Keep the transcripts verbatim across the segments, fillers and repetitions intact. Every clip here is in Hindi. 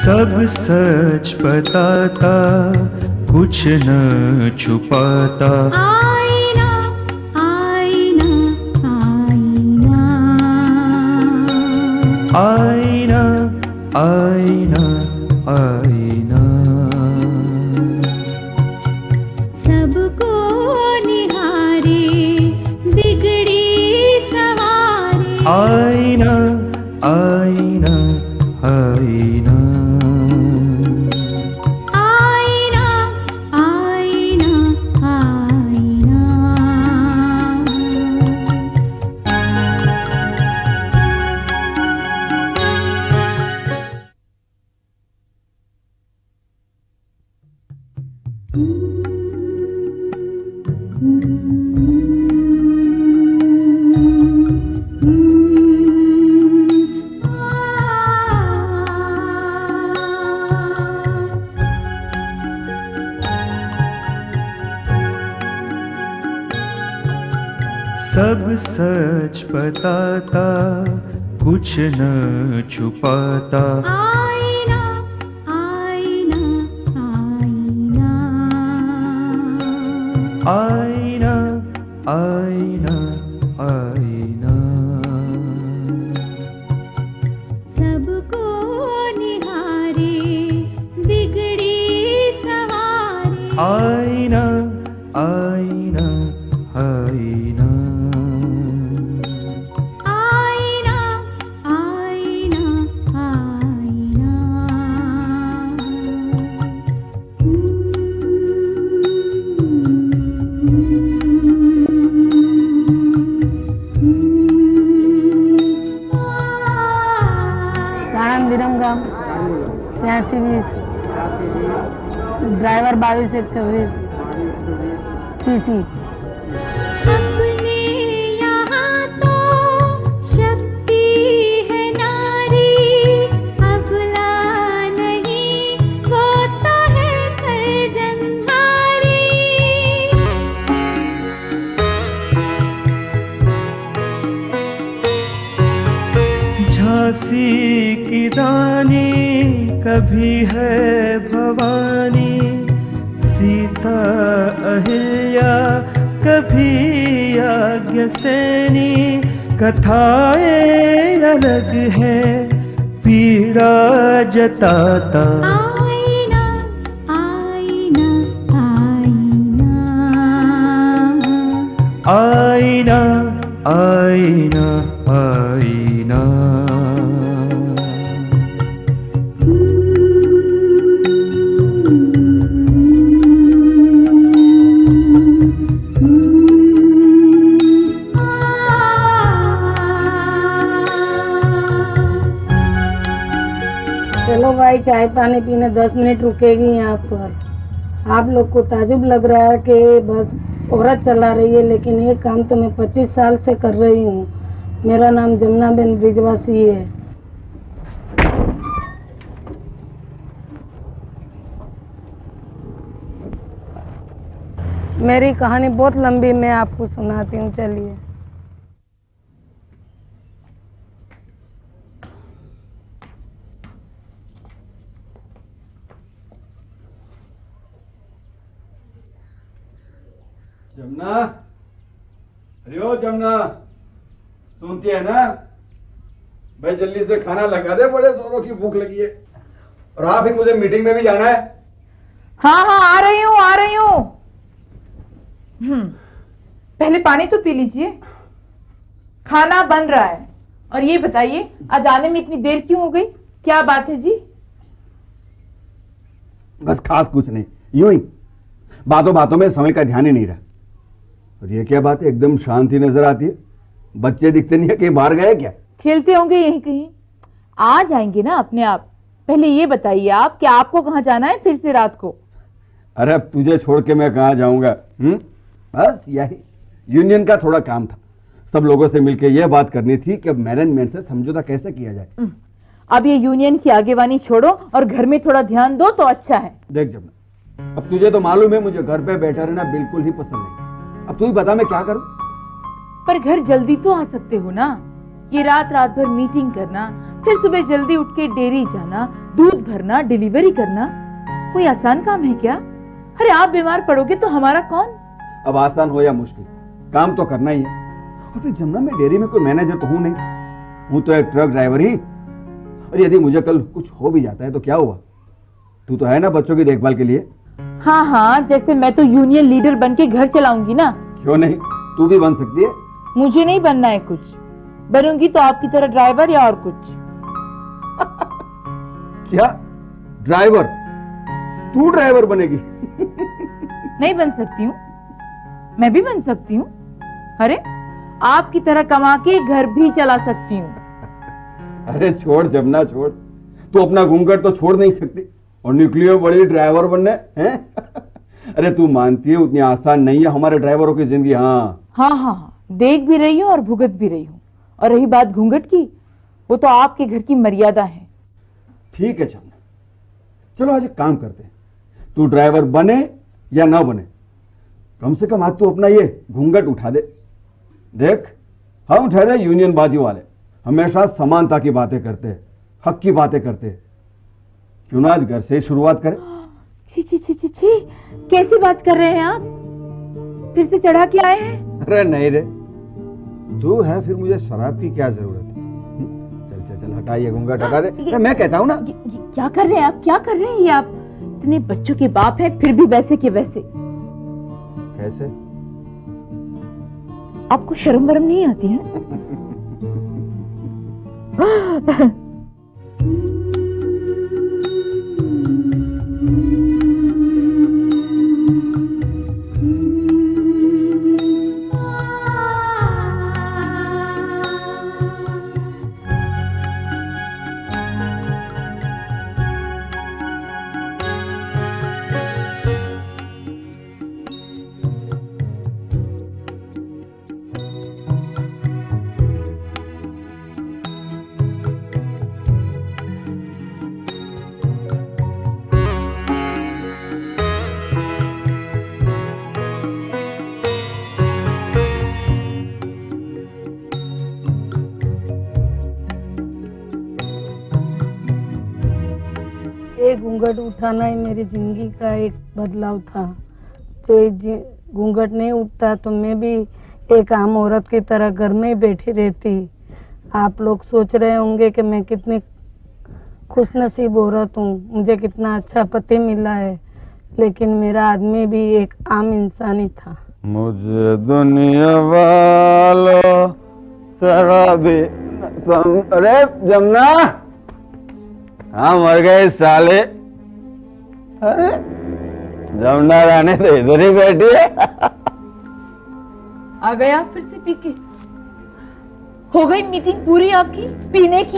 सब सच बताता, कुछ न छुपाता। आईना आईना आईना, आईना आईना आईना, सबको निहारे बिगड़ी सवारे। आईना आईना आईना, आईना आईना आईना। सब सच बताता, कुछ न छुपाता। आईना आईना आईना, आईना आईना आईना, सबको निहारे बिगड़ी सवारे। आईना आईना आईना, आईना आईना आईना। साणंद विरमगाम तिरासी बीस, ड्राइवर बाईस एक चौबीस सीसी। अपने यहाँ तो शक्ति है नारी, अबला नहीं वो तो है सर्जनहारी। झांसी की रानी कभी है भवानी, सीता अहिल्या कभी याज्ञसेनी। कथाएं अलग है, पीड़ा जताता। आईना आईना आईना, आईना आईना आईना, चलो भाई, चाय पानी पीने दस मिनट रुकेगी यहाँ पर। आप लोग को ताजुब लग रहा है कि बस औरत चला रही है, लेकिन ये काम तो मैं पच्चीस साल से कर रही हूँ। मेरा नाम जमुना बेन ब्रिजवासी है। मेरी कहानी बहुत लंबी, मैं आपको सुनाती हूँ, चलिए। जमुना, अरे ओ जमुना, सुनती है ना? भाई जल्दी से खाना लगा दे, बड़े जोरों की भूख लगी है। और हाँ, फिर मुझे मीटिंग में भी जाना है। हाँ हाँ आ रही हूँ आ रही हूँ। हम्म पहले पानी तो पी लीजिए। खाना बन रहा है। और ये बताइए, आज आने में इतनी देर क्यों हो गई? क्या बात है जी? बस खास कुछ नहीं, यूं ही बातों बातों में समय का ध्यान ही नहीं रहा। और ये क्या बात है, एकदम शांति नजर आती है। बच्चे दिखते नहीं है कि बाहर गए क्या? खेलते होंगे यहीं कहीं। आ जाएंगे ना अपने आप। पहले ये बताइए आप कि आपको कहाँ जाना है फिर से रात को? अरे अब तुझे छोड़ के मैं कहाँ जाऊंगा? हम्म बस यही यूनियन का थोड़ा काम था। सब लोगों से मिलकर यह बात करनी थी कि अब मैनेजमेंट से समझौता कैसे किया जाए। अब ये यूनियन की आगेवानी छोड़ो और घर में थोड़ा ध्यान दो तो अच्छा है। देख जमुना, अब तुझे तो मालूम है मुझे घर पे बैठा रहना बिल्कुल ही पसंद नहीं। अब तू ही बता मैं क्या करूं? पर घर जल्दी तो आ सकते हो ना। ये रात रात भर मीटिंग करना, फिर सुबह जल्दी उठ के डेयरी जाना, दूध भरना, डिलीवरी करना, कोई आसान काम है क्या? अरे आप बीमार पड़ोगे तो हमारा कौन? अब आसान हो या मुश्किल, काम तो करना ही है। और फिर जमुना, मैं डेयरी में कोई मैनेजर तो हूं नहीं, हूं तो एक ट्रक ड्राइवर ही। और यदि मुझे कल कुछ हो भी जाता है तो क्या हुआ? तू तो है ना बच्चों की देखभाल के लिए। हाँ हाँ, जैसे मैं तो यूनियन लीडर बन के घर चलाऊंगी ना। क्यों नहीं, तू भी बन सकती है। मुझे नहीं बनना है कुछ, बनूंगी तो आपकी तरह ड्राइवर या और कुछ। क्या ड्राइवर? तू ड्राइवर बनेगी? नहीं बन सकती हूँ, मैं भी बन सकती हूँ। अरे आपकी तरह कमा के घर भी चला सकती हूँ। अरे छोड़ जमुना, छोड़। तू अपना घूंघट तो छोड़ नहीं सकती और निकली हो बड़ी ड्राइवर बनने, हैं? अरे तू मानती है उतनी आसान नहीं है हमारे ड्राइवरों की जिंदगी। हाँ हाँ हाँ हाँ, देख भी रही हूँ और भुगत भी रही हूँ। और रही बात घूंघट की, वो तो आपके घर की मर्यादा है। ठीक है जमुना, चलो आज एक काम करते हैं, तू ड्राइवर बने या ना बने, कम से कम आज तू अपना ये घूंघट उठा दे। देख, हम ठहरे यूनियन बाजी वाले, हमेशा समानता की बातें करते हैं, हक की बातें करते हैं। क्यों ना आज घर से शुरुआत करें? छी छी छी छी छी, कैसी बात कर रहे हैं आप? फिर से चढ़ा के आए हैं? अरे नहीं रे, तू है फिर मुझे शराब की क्या जरूरत है? चल चल चल, हटाइए घूंघट, हटा दे। ये, मैं कहता हूँ ना। ये, ये, क्या कर रहे हैं आप? क्या कर रहे हैं ये आप? इतने बच्चों के बाप हैं फिर भी वैसे के वैसे। कैसे? आपको शर्म वरम नहीं आती है? एक घूंघट उठाना ही मेरी जिंदगी का एक बदलाव था। जो ये घूंघट नहीं उठता तो मैं भी एक आम औरत की तरह घर में ही बैठी रहती। आप लोग सोच रहे होंगे कि मैं कितनी खुशनसीब औरत हूँ, मुझे कितना अच्छा पति मिला है, लेकिन मेरा आदमी भी एक आम इंसान ही था। मुझे दुनिया वालों शराबी सम... अरे जमुना, हाँ मर गए साले। अरे जमुना रानी तो इधर ही बैठी है। आ गए आप फिर से पी के? हो गई मीटिंग पूरी आपकी पीने की?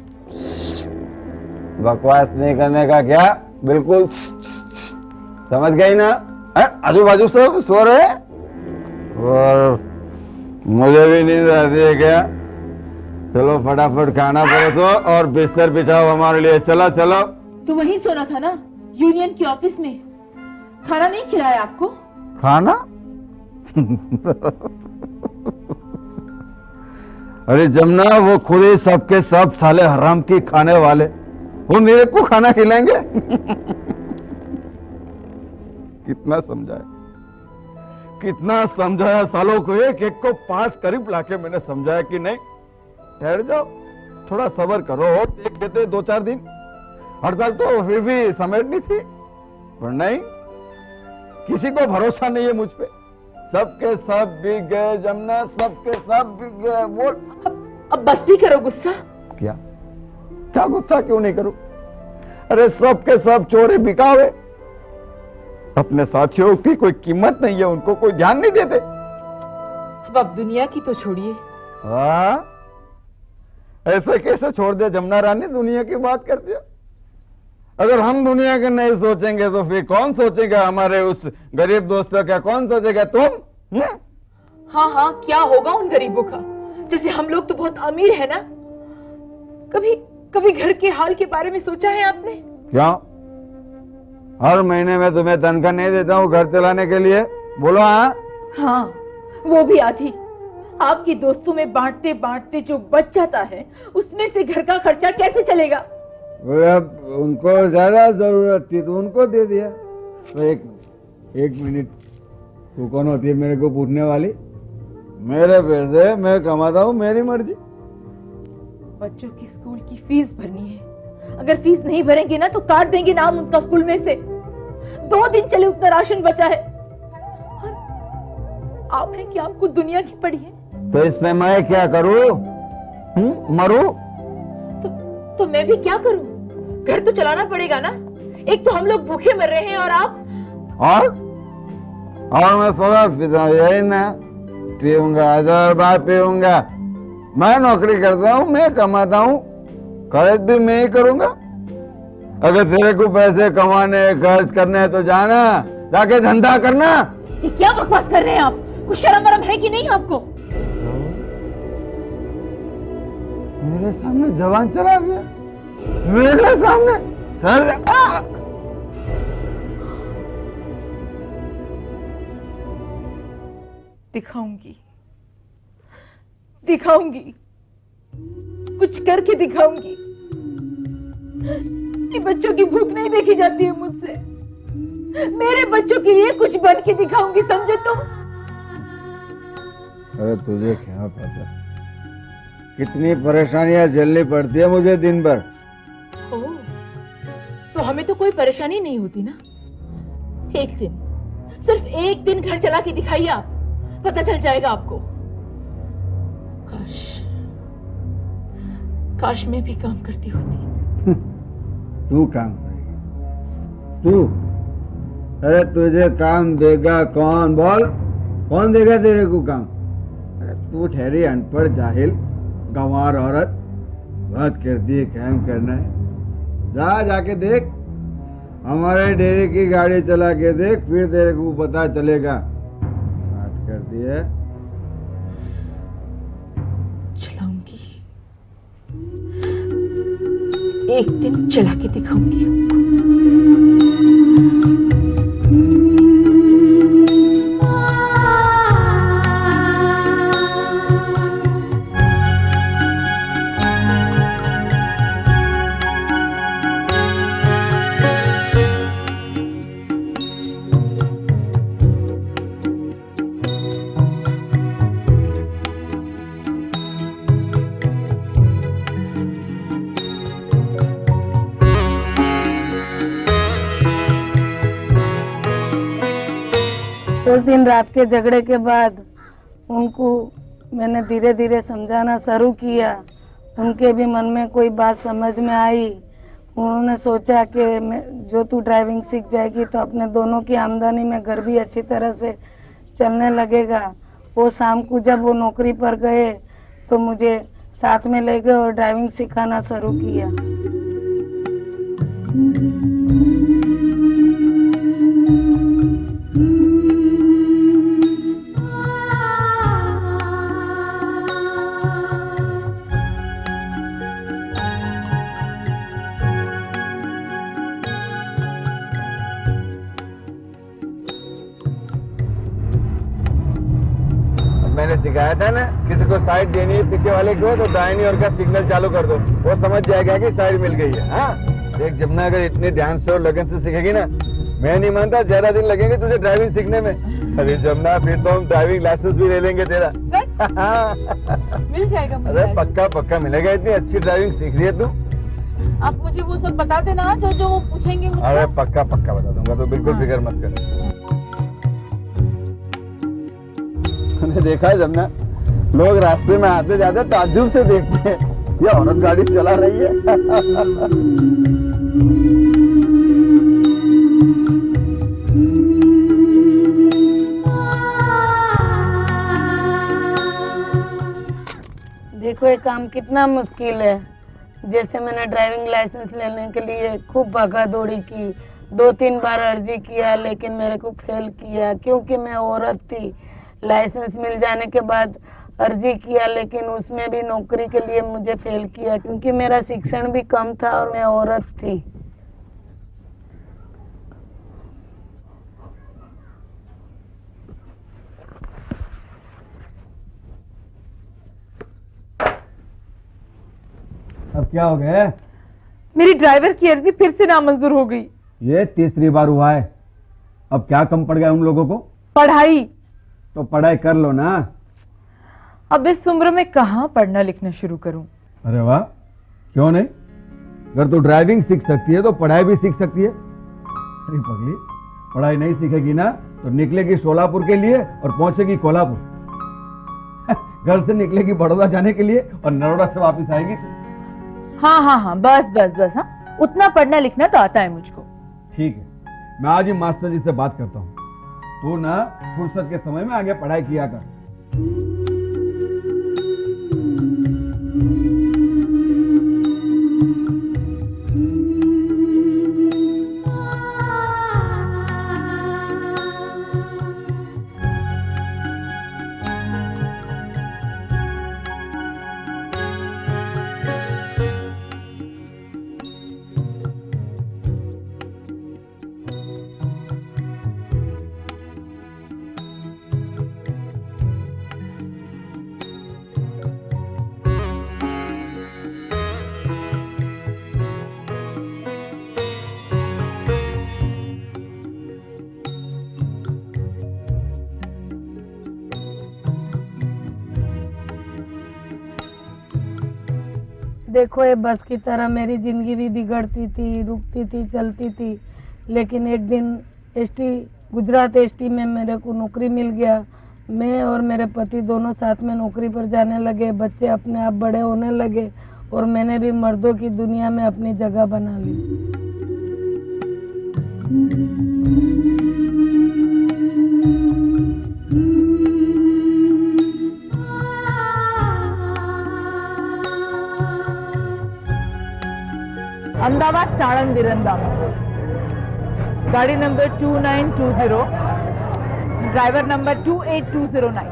बकवास नहीं करने का क्या, बिल्कुल समझ गई ना? आजू बाजू सब सो रहे और मुझे भी नींद आती है क्या? चलो फटाफट खाना परोसो और बिस्तर बिछाओ हमारे लिए। चलो चलो। तो वहीं सोना था ना, यूनियन के ऑफिस में। खाना नहीं खिलाया आपको? खाना? अरे जमुना, वो खुद ही सबके सब साले हराम की खाने वाले, वो मेरे को खाना खिलाएंगे? कितना समझाया, कितना समझाया सालों को, एक एक को पास करीब लाके मैंने समझाया कि नहीं ठहर जाओ, थोड़ा सब्र करो और देख देते दो चार दिन। हड़ताल तो फिर भी समेटनी थी, पर नहीं, किसी को भरोसा नहीं है मुझ पे। सबके सब बिक गए जमुना, सबके सब बिक गए। बोल अब, अब बस भी करो गुस्सा। क्या क्या गुस्सा क्यों नहीं करूं? अरे सबके सब चोरे बिकावे, अपने साथियों की कोई कीमत नहीं है, उनको कोई ध्यान नहीं देते। अब अब दुनिया की तो छोड़िए। हाँ, ऐसे कैसे छोड़ दिया जमुना रानी, दुनिया की बात कर दिया। अगर हम दुनिया के नहीं सोचेंगे तो फिर कौन सोचेगा? हमारे उस गरीब दोस्तों का कौन सोचेगा? तुम? हुँ? हाँ हाँ, क्या होगा उन गरीबों का? जैसे हम लोग तो बहुत अमीर है ना। कभी कभी घर के हाल के बारे में सोचा है आपने? क्या हर महीने में तुम्हें तनख्वाह नहीं देता हूँ घर चलाने के लिए? बोलो हाँ। हाँ, वो भी आधी। आपके दोस्तों में बांटते बांटते जो बच जाता है उसमें से घर का खर्चा कैसे चलेगा? वो अब उनको ज्यादा जरूरत थी तो उनको दे दिया। तो एक एक मिनट, तू कौन होती है मेरे को पूछने वाली? मेरे पैसे मैं कमाता हूँ, मेरी मर्जी। बच्चों की स्कूल की फीस भरनी है, अगर फीस नहीं भरेंगे ना तो काट देंगे नाम उनका स्कूल में से। दो दिन चले उतना राशन बचा है और आप हैं कि आपको दुनिया की पड़ी है। तो इसमें मैं क्या करूँ? मरूं? तो, तो मैं भी क्या करूं? घर तो चलाना पड़ेगा ना। एक तो हम लोग भूखे मर रहे हैं और आप और और मैं सदा पीता हूँ, यही ना पीऊंगा, हजार बार पीऊंगा। मैं नौकरी करता हूँ, मैं कमाता हूँ, खर्च भी मैं ही करूंगा। अगर तेरे को पैसे कमाने खर्च करने हैं तो जाना, जाके धंधा करना। ये क्या बकवास कर रहे हैं आप? कुछ शर्म वरम है कि नहीं आपको? मेरे सामने जवान चला दिया, मेरे सामने। दिखाऊंगी दिखाऊंगी कुछ करके दिखाऊंगी। ये बच्चों की भूख नहीं देखी जाती है मुझसे। मेरे बच्चों के लिए कुछ बन के दिखाऊंगी, समझे तुम? अरे तुझे क्या पता कितनी परेशानियां झेलनी पड़ती है मुझे दिन भर। ओह, तो हमें तो कोई परेशानी नहीं होती ना। एक दिन, सिर्फ एक दिन घर चला के दिखाइए आप, पता चल जाएगा आपको। काश काश मैं भी काम करती होती। तू काम करेगी? तू? अरे तुझे काम देगा कौन? बोल, कौन देगा तेरे को काम? अरे तू ठहरी अनपढ़ जाहिल गंवार औरत, बात करती है काम करना है। जा जाके देख, हमारे डेरे की गाड़ी चला के देख, फिर तेरे को पता चलेगा। बात करती है। चलाऊंगी, एक दिन चला के दिखाऊंगी आपको। उस दिन रात के झगड़े के बाद उनको मैंने धीरे धीरे समझाना शुरू किया। उनके भी मन में कोई बात समझ में आई। उन्होंने सोचा कि मैं जो तू ड्राइविंग सीख जाएगी तो अपने दोनों की आमदनी में घर भी अच्छी तरह से चलने लगेगा। वो शाम को जब वो नौकरी पर गए तो मुझे साथ में ले गए और ड्राइविंग सिखाना शुरू किया। मैंने सिखाया था ना, किसी को साइड देनी है पीछे वाले को तो दाहिनी ओर का सिग्नल चालू कर दो, वो समझ जाएगा कि साइड मिल गई है। हाँ देख जमुना, अगर इतने ध्यान से और लगन से सीखेगी ना, मैं नहीं मानता ज्यादा दिन लगेंगे तुझे ड्राइविंग सीखने में। अरे जमुना, फिर तो हम ड्राइविंग लाइसेंस भी ले लेंगे तेरा। मिल जाएगा मुझे। अरे पक्का पक्का मिलेगा, इतनी अच्छी ड्राइविंग सीख रही है तू। आप मुझे वो सब बता देना जो जो वो पूछेंगे मुझसे। अरे पक्का पक्का बता दूंगा, तो बिल्कुल हाँ। फिक्र मत कर। मैंने देखा है जमुना, लोग रास्ते में आते जाते ताज्जुब से देखते हैं, ये औरत गाड़ी चला रही है। देखो ये काम कितना मुश्किल है। जैसे मैंने ड्राइविंग लाइसेंस लेने के लिए खूब भागा दौड़ी की, दो तीन बार अर्जी किया, लेकिन मेरे को फेल किया क्योंकि मैं औरत थी। लाइसेंस मिल जाने के बाद अर्जी किया, लेकिन उसमें भी नौकरी के लिए मुझे फेल किया क्योंकि मेरा शिक्षण भी कम था और मैं औरत थी। अब क्या हो गया? मेरी ड्राइवर की अर्जी फिर से नामंजूर हो गई। ये तीसरी बार हुआ है। अब क्या कम पड़ गया उन लोगों को? पढ़ाई। तो पढ़ाई कर लो ना। अब इस उम्र में कहाँ पढ़ना लिखना शुरू करूं? अरे वाह, क्यों नहीं? अगर तू ड्राइविंग सीख सकती है तो पढ़ाई भी सीख सकती है। अरे पगली, पढ़ाई नहीं सीखेगी ना तो निकलेगी सोलापुर के लिए और पहुंचेगी कोल्हापुर। घर से निकलेगी बड़ौदा जाने के लिए और नरोड़ा से वापस आएगी। हाँ हाँ हाँ, बस बस बस। हाँ, उतना पढ़ना लिखना तो आता है मुझको। ठीक है, मैं आज ही मास्टर जी से बात करता हूँ। तू ना फुर्सत के समय में आगे पढ़ाई किया कर। देखो, ये बस की तरह मेरी ज़िंदगी भी बिगड़ती थी, रुकती थी, चलती थी। लेकिन एक दिन एसटी गुजरात एसटी में मेरे को नौकरी मिल गया। मैं और मेरे पति दोनों साथ में नौकरी पर जाने लगे। बच्चे अपने आप बड़े होने लगे और मैंने भी मर्दों की दुनिया में अपनी जगह बना ली। अहमदाबाद साड़न विरंदाम, गाड़ी number two nine two zero, driver number two eight two zero nine.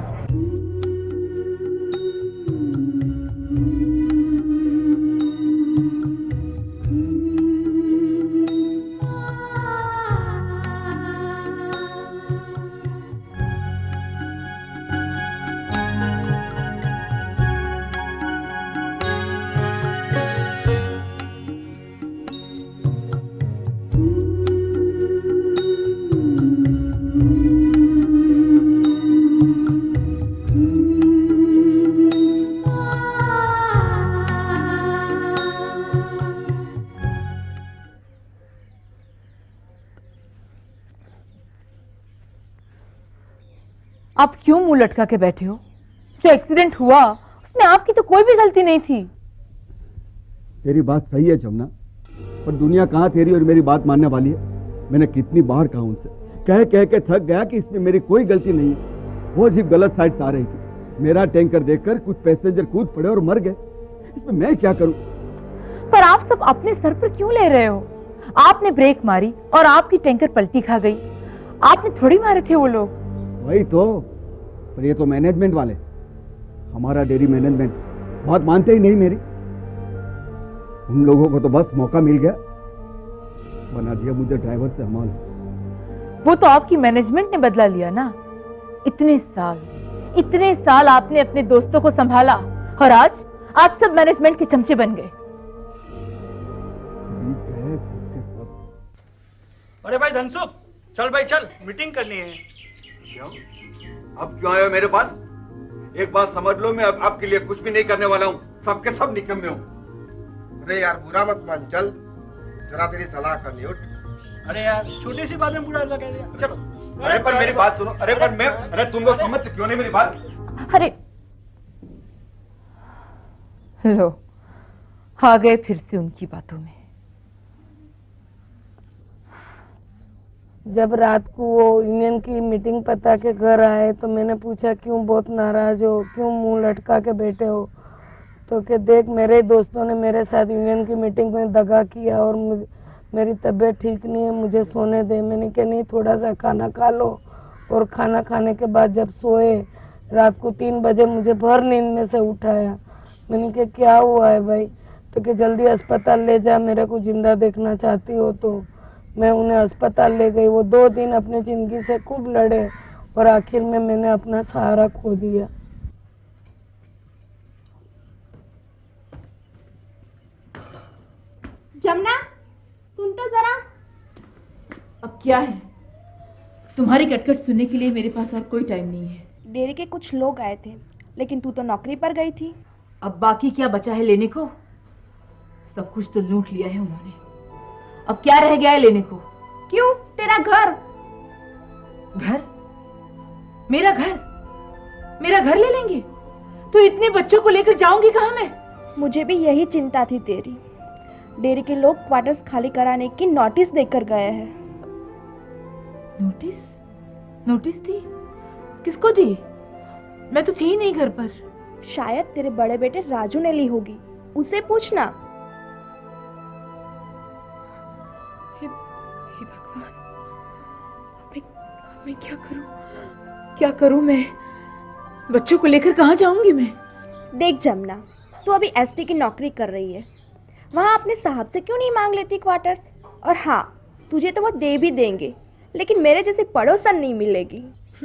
आप क्यों मुंह लटका के बैठे हो? जो एक्सीडेंट हुआ उसमें आपकी तो कोई भी गलती नहीं थी। तेरी बात सही है जमुना, पर दुनिया कहाँ तेरी और मेरी बात मानने वाली है। मैंने कितनी बार कहा उनसे, कह कह के थक गया कि इसमें मेरी कोई गलती नहीं है। वो जीप गलत साइड से आ रही थी, मेरा टैंकर देखकर कुछ पैसेंजर कूद पड़े और मर गए। इसमें मैं क्या करूं? पर आप सब अपने सर पर क्यों ले रहे हो? आपने ब्रेक मारी और आपकी टैंकर पलटी खा गई। आपने थोड़ी मारे थे वो लोग। वही तो, पर ये तो मैनेजमेंट वाले, हमारा डेयरी मैनेजमेंट बात मानते ही नहीं मेरी। उन लोगों को तो बस मौका मिल गया, बना दिया मुझे ड्राइवर से हमाल। वो तो आपकी मैनेजमेंट ने बदला लिया ना। इतने साल इतने साल आपने अपने दोस्तों को संभाला और आज आप सब मैनेजमेंट के चमचे बन गए। अरे भाई धनसुख, चल भाई चल, मीटिंग करनी है। क्यों? अब क्यों आए हो मेरे पास? एक बात समझ लो, मैं अब आपके लिए कुछ भी नहीं करने वाला हूँ। सबके सब निकम्मे हूँ। अरे यार बुरा मत मान, चल जरा तेरी सलाह करनी। उठ। अरे यार छोटी सी बात में बुरा लगा दिया, चलो। अरे पर मेरी बात सुनो। अरे पर मैं, अरे तुम लोग समझते क्यों नहीं मेरी बात? अरे लो, आ गए फिर से उनकी बातों में। जब रात को वो यूनियन की मीटिंग पता के घर आए तो मैंने पूछा क्यों बहुत नाराज हो, क्यों मुंह लटका के बैठे हो? तो कि देख, मेरे दोस्तों ने मेरे साथ यूनियन की मीटिंग में दगा किया और मुझे मेरी तबीयत ठीक नहीं है, मुझे सोने दे। मैंने कहा नहीं, थोड़ा सा खाना खा लो। और खाना खाने के बाद जब सोए रात को तीन बजे मुझे भर नींद में से उठाया। मैंने कहा क्या हुआ है भाई? तो कि जल्दी अस्पताल ले जा, मेरे को जिंदा देखना चाहती हो तो। मैं उन्हें अस्पताल ले गई। वो दो दिन अपनी ज़िंदगी से खूब लड़े और आखिर में मैंने अपना सहारा खो दिया। जमुना, सुन तो जरा। अब क्या है? तुम्हारी कटकट सुनने के लिए मेरे पास और कोई टाइम नहीं है। डेरे के कुछ लोग आए थे, लेकिन तू तो नौकरी पर गई थी। अब बाकी क्या बचा है लेने को? सब कुछ तो लूट लिया है उन्होंने। अब क्या रह गया है लेने को? क्यों? तेरा घर। घर? मेरा घर? मेरा घर ले लेंगे? तो इतने बच्चों को लेकर जाऊंगी कहां मैं? मुझे भी यही चिंता थी तेरी। डेरे के लोग क्वार्टर्स खाली कराने की नोटिस देकर गए हैं। नोटिस? नोटिस थी? किसको दी? मैं तो थी ही नहीं घर पर। शायद तेरे बड़े बेटे राजू ने ली होगी, उसे पूछना। हे, हे भगवान, मैं, मैं क्या करूं? क्या करूं मैं? बच्चों को लेकर कहां जाऊंगी मैं? देख जमुना, तू अभी एसटी की नौकरी कर रही है, वहां अपने साहब से क्यों नहीं मांग लेती क्वार्टर्स? और हाँ, तुझे तो वो दे भी देंगे, लेकिन मेरे जैसे पड़ोसन नहीं मिलेगी।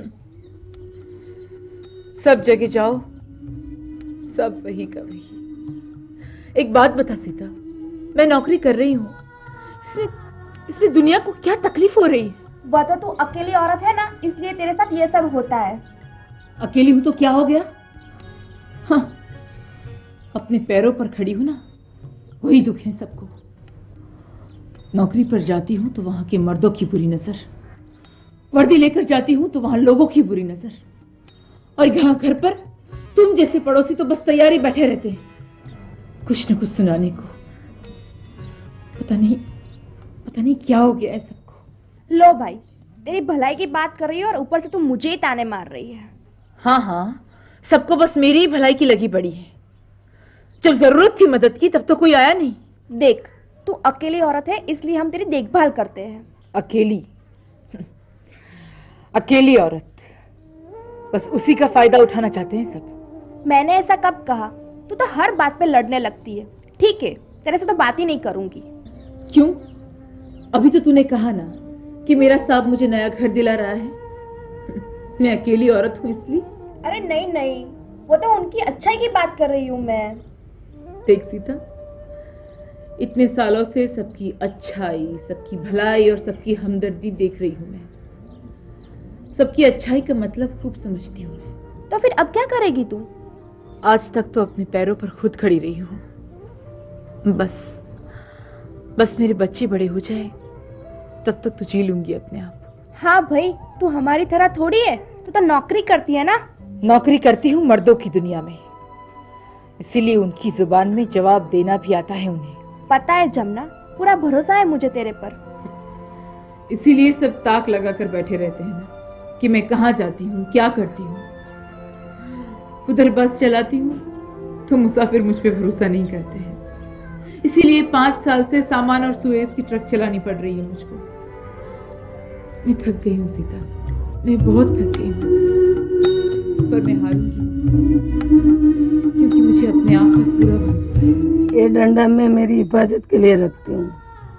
सब जगह जाओ, सब वही का वही। एक बात बता सीता, मैं नौकरी कर रही हूँ, इसमें इसमें दुनिया को क्या तकलीफ हो रही है? वो तो तू अकेली औरत है ना, इसलिए तेरे साथ ये सब होता है। अकेली हूं तो क्या हो गया? हाँ, अपने पैरों पर खड़ी हूं ना, वही दुख है सबको। नौकरी पर जाती हूं तो वहां के मर्दों की बुरी नजर, वर्दी लेकर जाती हूं तो वहां लोगों की बुरी नजर, और यहाँ घर पर तुम जैसे पड़ोसी तो बस तैयारी बैठे रहते हैं कुछ न कुछ सुनाने को। पता नहीं पता नहीं क्या हो गया है सबको। लो भाई, तेरी भलाई की बात कर रही है और ऊपर से तुम मुझे ही ताने मार रही है। हाँ हाँ, सबको बस मेरी ही भलाई की लगी पड़ी है। जब जरूरत थी मदद की तब तो कोई आया नहीं। देख, तू अकेली औरत है, इसलिए हम तेरी देखभाल करते हैं। अकेली? अकेली औरत? बस उसी का फायदा उठाना चाहते हैं सब। मैंने ऐसा कब कहा? तू तो हर बात पे लड़ने लगती है। ठीक है, तेरे से तो बात ही नहीं करूंगी। क्यों? अभी तो तूने कहा ना कि मेरा साहब मुझे नया घर दिला रहा है। मैं अकेली औरत हूँ इसलिए? अरे नहीं नहीं, वो तो उनकी अच्छाई की बात कर रही हूँ मैं। देख सीता, इतने सालों से सबकी अच्छाई, सबकी भलाई और सबकी हमदर्दी देख रही हूँ मैं। सबकी अच्छाई का मतलब खूब समझती हूँ मैं। तो फिर अब क्या करेगी तू? आज तक तो अपने पैरों पर खुद खड़ी रही हूँ। बस बस मेरे बच्चे बड़े हो जाए तब तक तो जी लूंगी अपने आप। हाँ भाई, तू हमारी तरह थोड़ी है, तू तो नौकरी करती है ना। नौकरी करती हूँ मर्दों की दुनिया में, इसीलिए उनकी जुबान में जवाब देना भी आता है उन्हें। पता है जमुना, पूरा भरोसा है मुझे तेरे पर। इसीलिए सब ताक लगा कर बैठे रहते हैं ना कि मैं कहाँ जाती हूँ, क्या करती हूँ। उधर बस चलाती हूँ तो मुसाफिर मुझ पे भरोसा नहीं करते हैं। इसीलिए पांच साल से सामान और सुएज की ट्रक चलानी पड़ रही है मुझको। मैं थक गई हूँ सीता, मैं बहुत थक गई हूँ, पर मैं हारूंगी क्योंकि मुझे अपने आप पर पूरा भरोसा है। ये डंडा मैं मेरी हिफाजत के लिए रखती हूँ।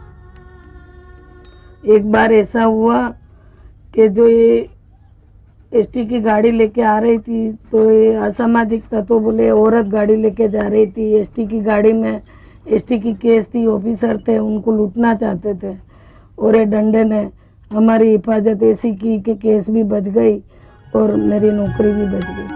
एक बार ऐसा हुआ कि जो ये एसटी की गाड़ी लेके आ रही थी, तो ये असामाजिक तत्व बोले औरत गाड़ी लेके जा रही थी। एसटी की गाड़ी में एसटी की केस थी, ऑफिसर थे, उनको लूटना चाहते थे, और ये डंडे ने हमारी हिफाजत ऐसी की कि केस भी बच गई और मेरी नौकरी भी बच गई।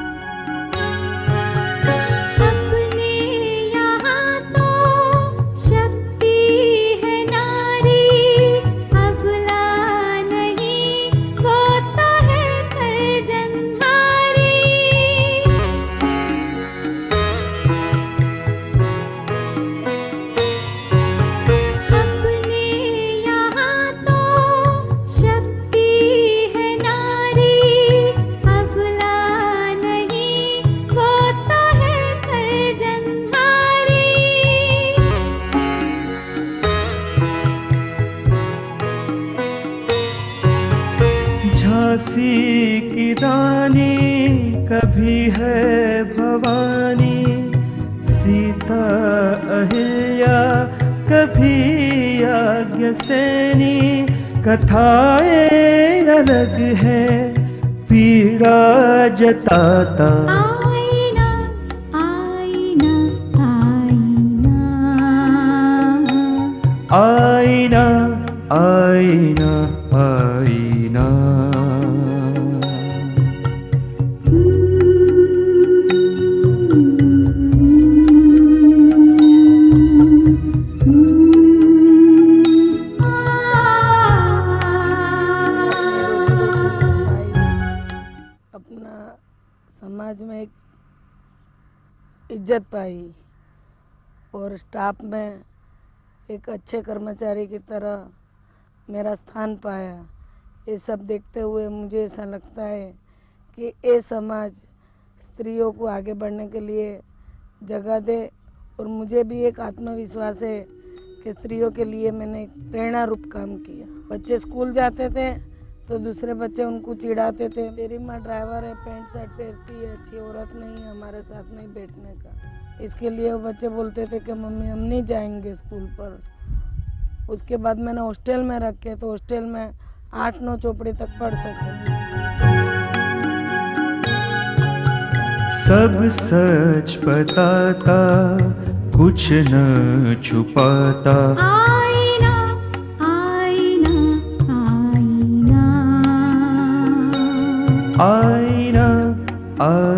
झांसी की रानी कभी है भवानी, सीता अहिल्या कभी याज्ञसेनी। कथाएं अलग है पीड़ा जताता। आईना आईना आईना आईना आईना आईना। अपना समाज में एक इज्जत पाई और स्टाफ में एक अच्छे कर्मचारी की तरह मेरा स्थान पाया। ये सब देखते हुए मुझे ऐसा लगता है कि ये समाज स्त्रियों को आगे बढ़ने के लिए जगह दे और मुझे भी एक आत्मविश्वास है कि स्त्रियों के लिए मैंने एक प्रेरणा रूप काम किया। बच्चे स्कूल जाते थे तो दूसरे बच्चे उनको चिढ़ाते थे, तेरी माँ ड्राइवर है, पैंट शर्ट पहनती है, अच्छी औरत नहीं है, हमारे साथ नहीं बैठने का। इसके लिए वो बच्चे बोलते थे कि मम्मी हम नहीं जाएंगे स्कूल पर। उसके बाद मैंने हॉस्टल में रखे तो हॉस्टल में आठ नौ चौपड़ी तक पढ़ सके। सब सच बताता कुछ न छुपाता। आईना आईना आईना आईना आईना